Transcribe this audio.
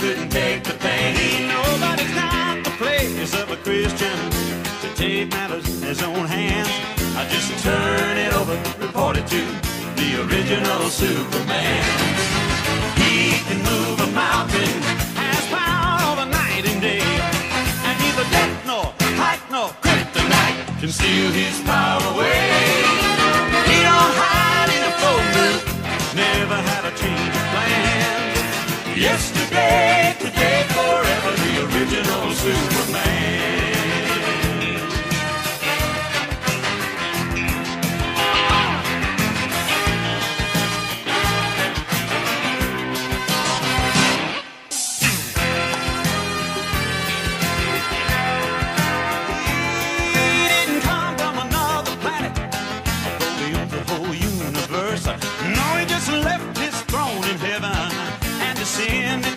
couldn't take the pain. Nobody's got the place of a Christian to take matters in his own hands. I just turn it over, report it to the original Superman. He can move a mountain, has power over night and day, and neither death nor height nor kryptonite can steal his power away. He don't hide in a phone booth, never had a change of plans. Yesterday, today, forever, the original Superman. Left his throne in heaven and descended